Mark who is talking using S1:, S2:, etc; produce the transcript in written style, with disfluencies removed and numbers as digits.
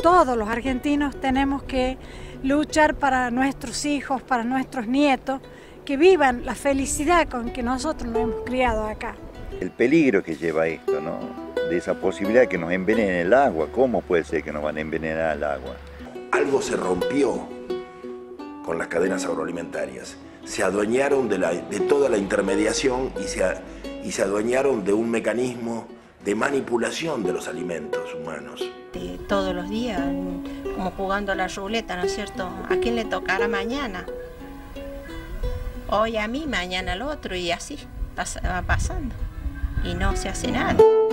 S1: todos los argentinos tenemos que luchar para nuestros hijos, para nuestros nietos, que vivan la felicidad con que nosotros nos hemos criado acá.
S2: El peligro que lleva esto, ¿no? De esa posibilidad de que nos envenenen el agua. ¿Cómo puede ser que nos van a envenenar el agua?
S3: Algo se rompió con las cadenas agroalimentarias. Se adueñaron de toda la intermediación y se adueñaron de un mecanismo de manipulación de los alimentos humanos.
S4: Todos los días, como jugando a la ruleta, ¿no es cierto? ¿A quién le tocará mañana? Hoy a mí, mañana al otro, y así va pasando. Y no se hace nada.